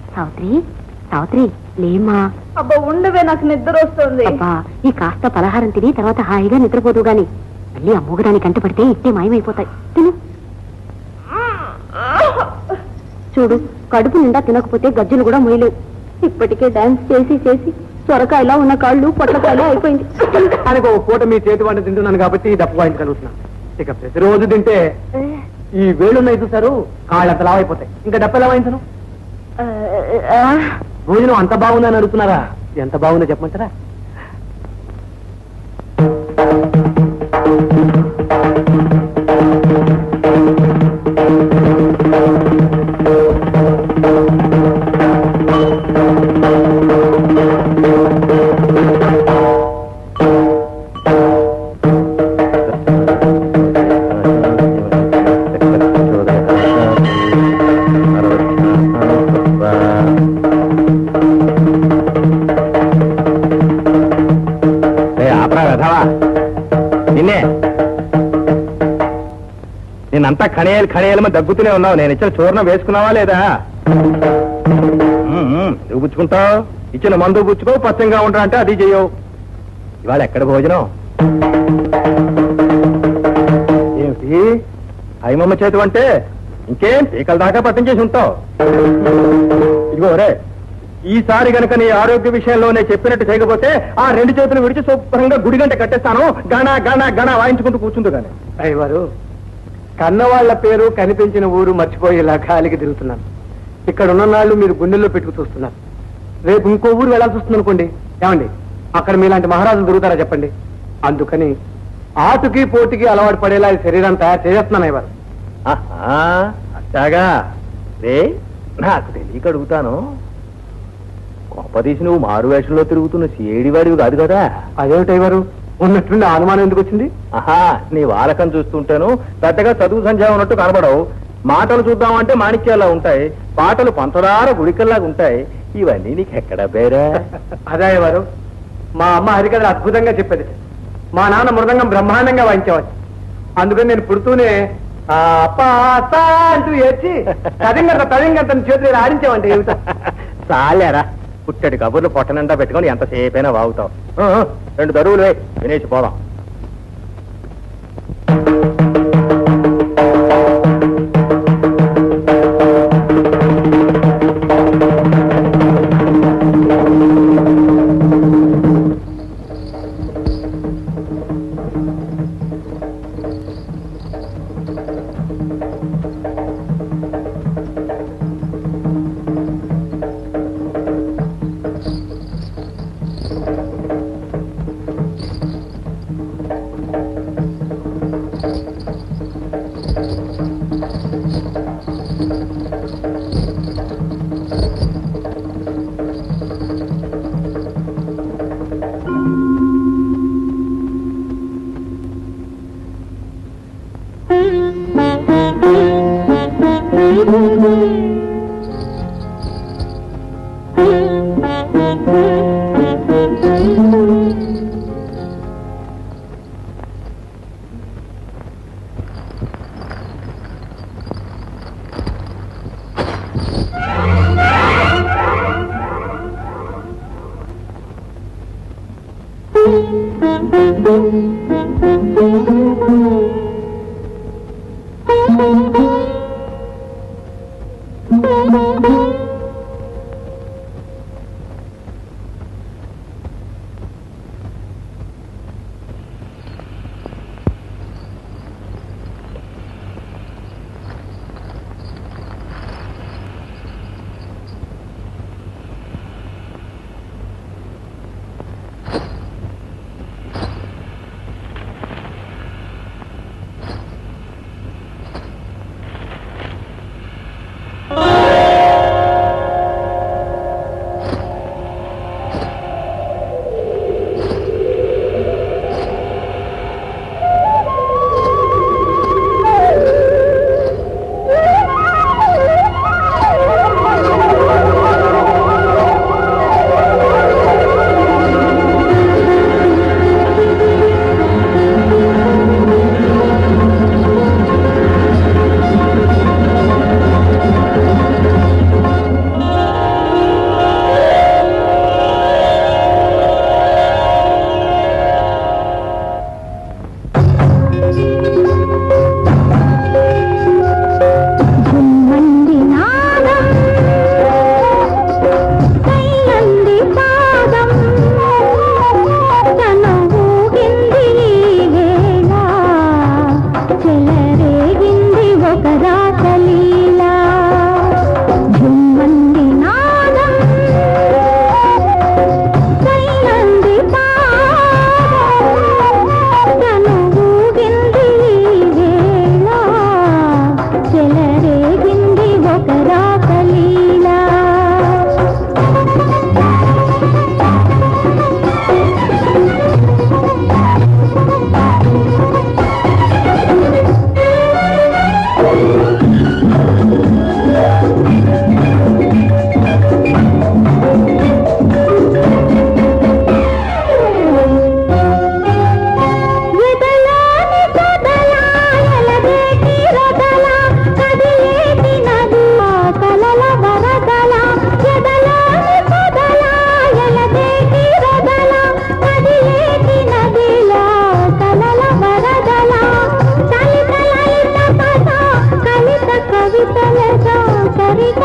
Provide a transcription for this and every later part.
సావిత్రి సావిత్రి లేమా. అబ్బా ఉండవే, నాకు నిద్ర వస్తుంది. అబ్బా ఈ కాస్త పలహారం తిని తర్వాత హాయిగా నిద్రపోదు గాని మళ్ళీ అమ్మోగడానికి కంట పడితే ఇట్టే మాయమైపోతాయి. తిను. చూడు కడుపు నిండా తినకపోతే గజ్జలు కూడా మొయ్యలేవు. ఇప్పటికే డాన్స్ చేసి చేసి సొరకాయలా ఉన్న కాళ్ళు పొట్లకాయలా అయిపోయింది. దానికి ఒక పూట మీ చేతి వంట తింటున్నాను కాబట్టి దప్పు వాయించగలుగుతున్నాను. ఇక ప్రతిరోజు తింటే ఈ వేళ్ళున్నాయి చూసారు, కాళ్ళు అంత లావైపోతాయి. ఇంకా డప్పు ఎలా వాయించను? భోజనం అంత బాగుందని అడుగుతున్నారా? ఎంత బాగుందో చెప్పమంటారా? నేనంతా ఖణేయాలు ఖణేయాలమో దగ్గుతూనే ఉన్నావు. నేను ఇచ్చిన చూర్ణం వేసుకున్నావా లేదా? నువ్వు పుచ్చుకుంటావు, ఇచ్చిన మందు పుచ్చుకో, పచ్చంగా ఉంటా అంటే అది చెయ్యవు. ఇవాళ ఎక్కడ భోజనం? ఏమిటి అయ్యమ్మ చేతి అంటే ఇంకేం పీకల దాకా పట్టించేసి ఉంటావు. ఇదిగో రే, ఈసారి గనక నీ ఆరోగ్య విషయంలో నేను చెప్పినట్టు చేయకపోతే ఆ రెండు చేతులు విడిచి శుభ్రంగా గుడి గంట కట్టేస్తాను. గణ గణ గణ వాయించుకుంటూ కూర్చుంటూ కానీ. అయ్యవారు, కన్నవాళ్ల పేరు కనిపించిన ఊరు మర్చిపోయేలా ఖాళీకి తిరుగుతున్నాను. ఇక్కడ ఉన్న నాళ్ళు మీరు గుండెల్లో పెట్టుకు చూస్తున్నారు. రేపు ఇంకో ఊరు వెళ్ళాల్సి వస్తుంది అనుకోండి. ఏమండి, అక్కడ మీలాంటి మహారాజులు దొరుకుతారా చెప్పండి? అందుకని ఆటుకి పోటీకి అలవాటు పడేలా ఈ శరీరాన్ని తయారు చేస్తున్నాను అయ్యవారు. అట్టాగా రే, నాకు తెలియక అడుగుతాను. కొంపదీసి నువ్వు మారు వేషంలో తిరుగుతున్న సేడివాడివి కాదు కదా? అదేమిటి అయ్యవారు, ఉన్నట్టుండి అనుమానం ఎందుకు వచ్చింది? ఆహా, నీ వాలకం చూస్తుంటాను పెద్దగా చదువు సంధ్య ఉన్నట్టు కనబడవు. మాటలు చూద్దామంటే మాణిక్యాలా ఉంటాయి, పాటలు పంచదార గుడికల్లాగా ఉంటాయి. ఇవన్నీ నీకు ఎక్కడ పేరా? అదే అయ్యవారు, మా అమ్మ హరికథలు అద్భుతంగా చెప్పేది. మా నాన్న మృదంగం బ్రహ్మాండంగా వాయించేవాడు. అందుకని నేను పుడుతూనే అప్ప అంటూ ఏడ్చి తదింగంత చేతులు ఆడించేవంటే ఏమిటో. చాలేరా, పుట్టడి కబుర్లు పొట్ట నిండా పెట్టుకొని ఎంతసేపైనా వాగుతావు. రెండు దరువులు వినేసి పోదాం.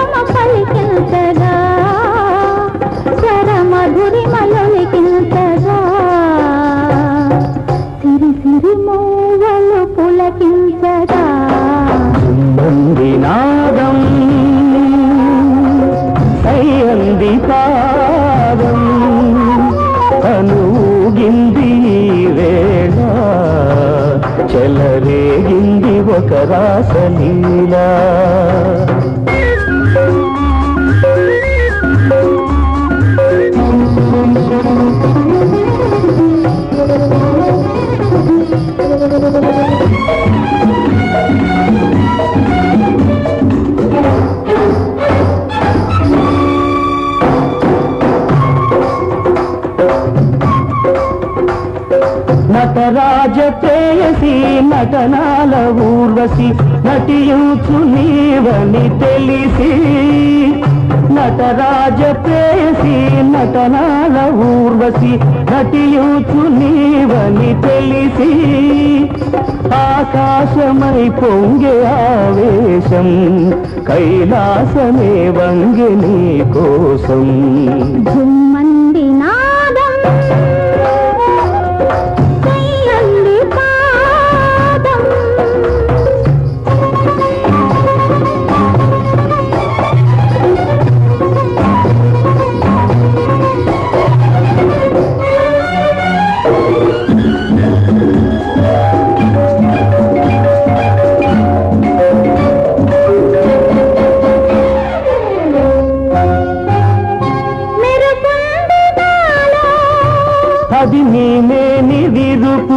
ప్రియమ పలికించగా స్వర మధురిమలొలికించగా సిరి సిరి మూవలు పులకించగా నాదం సయ్యంది పాదం కనుగింది వేళ చెలరేగింది ఒక రాసలీలా నటరాజ ప్రేయసి నటనాల ఊర్వశి నటియూచు నీవని తెలిసి నటరాజ ప్రేయసి నటనాల ఊర్వశి నటియూచు నీవని తెలిసి ఆకాశమై పొంగే ఆవేశం కైలాసమే వంగే నీ కోసం జుమ్మంది నాదం అది నీమేని విరుపు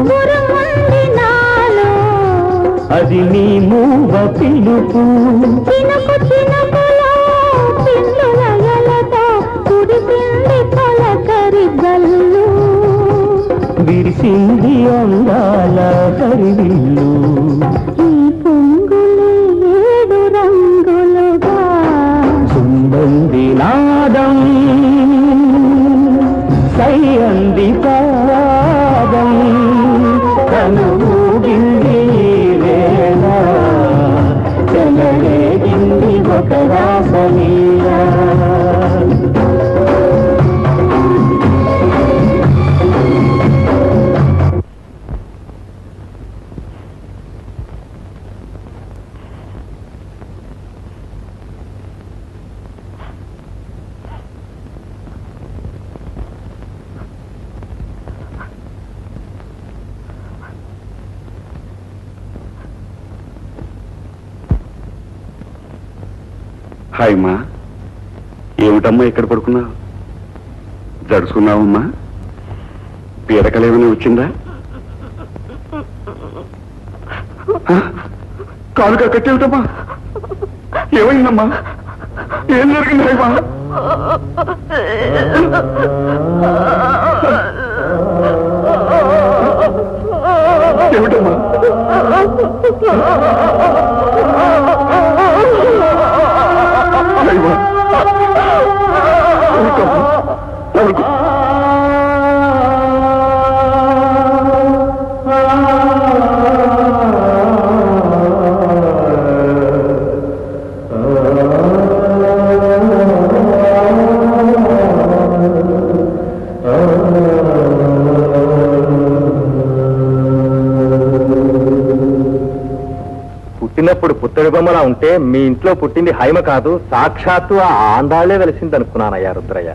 అది నీ మూవ పిలుపు చినుకు చినుకులో పిల్లులతో కురిసింది తొలకరి గల్లు విరిసింది అందాల హరివిల్లు ఈ పొంగులే 7 రంగులుగా సుంబంది నాదం సయ్యంది పాదం కనుగింది వేళ చెలరేగింది ఒక రాసలీలా హాయ్ మా, ఏమిటమ్మా ఇక్కడ పడుకున్నావు? జడుచుకున్నావమ్మా? పీడకలేమైనా వచ్చిందా? కాలుగా కట్టేమిటమ్మా? ఏమైందమ్మా? ఏం జరిగింది హాయమ్మా? ఏమిటమ్మా? పుట్టినప్పుడు పుత్తడి బొమ్మలా ఉంటే మీ ఇంట్లో పుట్టింది హైమ కాదు, సాక్షాత్తు ఆ ఆండాళ్లే వెలిసింది అనుకున్నానయ్యా రుద్రయ్య.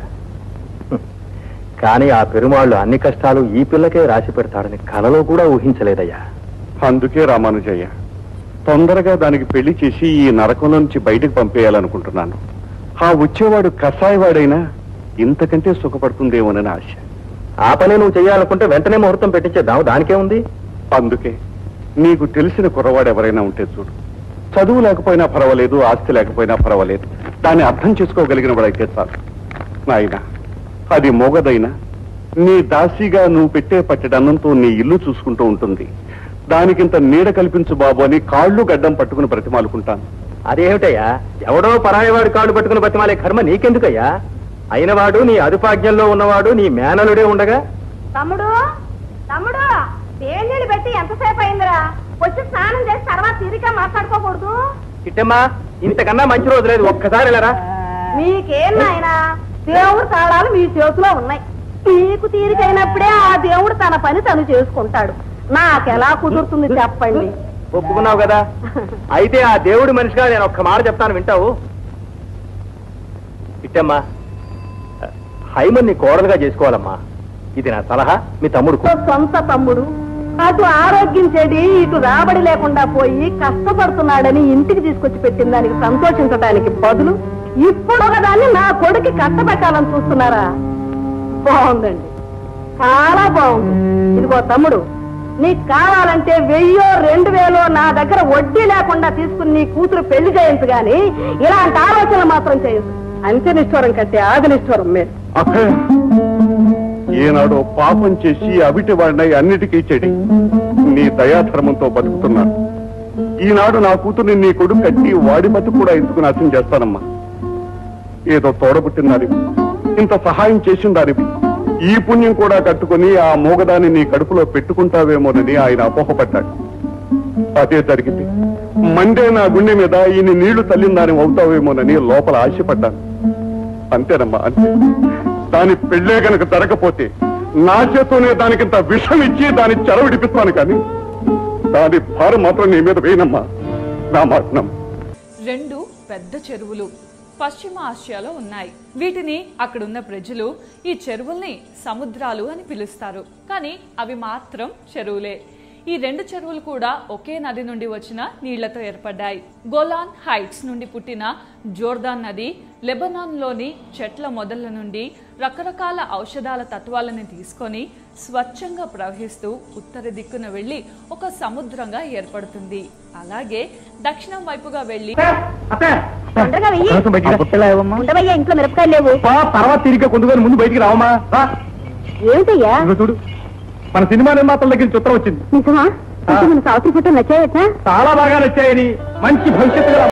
కానీ ఆ పెరుమాళ్ళు అన్ని కష్టాలు ఈ పిల్లకే రాసి పెడతాడని కలలో కూడా ఊహించలేదయ్యా. అందుకే రామానుజయ్య తొందరగా దానికి పెళ్లి చేసి ఈ నరకంలో నుంచి బయటకు పంపేయాలనుకుంటున్నాను. ఆ వచ్చేవాడు కషాయవాడైనా ఇంతకంటే సుఖపడుతుందేమోనని ఆశ. ఆ పని నువ్వు చెయ్యాలనుకుంటే వెంటనే ముహూర్తం పెట్టించేద్దాం, దానికే ఉంది. అందుకే నీకు తెలిసిన కుర్రవాడు ఎవరైనా ఉంటే చూడు. చదువు లేకపోయినా పర్వాలేదు, ఆస్తి లేకపోయినా పర్వాలేదు, దాన్ని అర్థం చేసుకోగలిగిన వాడైతే చాలు. నాయన, అది మోగదైనా నీ దాసిగా నువ్వు పెట్టే పట్టెడన్నంతో నీ ఇల్లు చూసుకుంటూ ఉంటుంది. దానికింత నీడ కల్పించు బాబు అని కాళ్ళు గడ్డం పట్టుకుని బ్రతిమాలుకుంటాను. అదేమిటయ్యా, ఎవడో పరాయవాడి కాళ్ళు పట్టుకుని బ్రతిమాలే కర్మ నీకెందుకయ్యా? అయినవాడు నీ అదుపాజ్ఞంలో ఉన్నవాడు నీ మేనలుడే ఉండగా. తమ్ముడు తమ్ముడు వేణీళ్ళు పెట్టి ఎంతసేపు అయిందిరా? వచ్చి స్నానం చేసి తర్వాత తిరిగా మాట్లాడుకోకూడదు. ఇట్టమ్మా ఇంతకన్నా మంచి రోజు లేదు, ఒక్కసారి వెళ్ళరా. మీకేం నాయనా, దేవుడు తాళాలు మీ చేతిలో ఉన్నాయి. మీకు తీరికైనప్పుడే ఆ దేవుడు తన పని తను చేసుకుంటాడు. నాకెలా కుదురుతుంది చెప్పండి. ఒప్పుకున్నావు కదా, అయితే ఆ దేవుడి మనిషిగా నేను ఒక్క మాట చెప్తాను, వింటావు? ఇట్టమ్మా, హైమన్ని కోడలుగా చేసుకోవాలమ్మా, ఇది నా సలహా. మీ తమ్ముడు సొంత తమ్ముడు అటు ఆరోగ్యం చెడి ఇటు రాబడి లేకుండా పోయి కష్టపడుతున్నాడని ఇంటికి తీసుకొచ్చి పెట్టిన దానికి సంతోషించడానికి బదులు ఇప్పుడు ఒకదాన్ని నా కొడుకు కష్టపెట్టాలని చూస్తున్నారా? బాగుందండి, చాలా బాగుంది. ఇదిగో తమ్ముడు, నీకు కావాలంటే 1000-2000 నా దగ్గర వడ్డీ లేకుండా తీసుకుని నీ కూతురు పెళ్లి చేయొచ్చు గాని ఇలాంటి ఆలోచనలు మాత్రం చేయొచ్చు. అంత్యనిష్ఠూరం కంటే ఆదినిష్ఠూరం మీరు. ఏనాడో పాపం చేసి అవిటి వాడినై అన్నిటికీ చెడి నీ దయాధర్మంతో బతుకుతున్నాను. ఈనాడు నా కూతుర్ని నీ కొడుకు కట్టి వాడి బతుకు కూడా ఎందుకు నాశనం చేస్తానమ్మా? ఏదో తోడబుట్టిన దానివి, ఇంత సహాయం చేసిన దానివి, ఈ పుణ్యం కూడా కట్టుకుని ఆ మోగదాన్ని నీ కడుపులో పెట్టుకుంటావేమోనని ఆయన అపోహపడ్డాడు. అదే జరిగింది. మండే నా గుండె మీద ఈయన నీళ్లు తల్లిన దాని అవుతావేమోనని లోపల ఆశపడ్డాను. అంతేనమ్మా, అంతే. దాని పెళ్ళే కనుక జరగపోతే నా చేతోనే దానికింత విషం ఇచ్చి దాని చెరవిడిపిస్తాను, కానీ దాని భారం మాత్రం నీ మీద వేయనమ్మా, నా మాటనం. 2 పెద్ద చెరువులు పశ్చిమ ఆసియాలో ఉన్నాయి. వీటిని అక్కడున్న ప్రజలు ఈ చెరువుల్ని సముద్రాలు అని పిలుస్తారు, కానీ అవి మాత్రం చెరువులే. ఈ 2 చెరువులు కూడా ఒకే నది నుండి వచ్చిన నీళ్లతో ఏర్పడ్డాయి. గోలాన్ హైట్స్ నుండి పుట్టిన జోర్దాన్ నది లెబనాన్లోని చెట్ల మొదళ్ల నుండి రకరకాల ఔషధాల తత్వాలను తీసుకొని స్వచ్ఛంగా ప్రవహిస్తూ ఉత్తర దిక్కున వెళ్లి ఒక సముద్రంగా ఏర్పడుతుంది. అలాగే దక్షిణం వైపుగా వెళ్లి ఇంట్లో మిరపకాయలు లేవు. తర్వాత తిరిగి కొందుకొని ముందు బయటికి రావమ్మా. ఏమిటయ్యా? చూడు, మన సినిమా నిర్మాతల దగ్గర చిత్రం వచ్చింది. నిజమా? మన సావిత్రి ఫోటో నచ్చాయట? చాలా బాగా నచ్చాయని, మంచి భవిష్యత్తు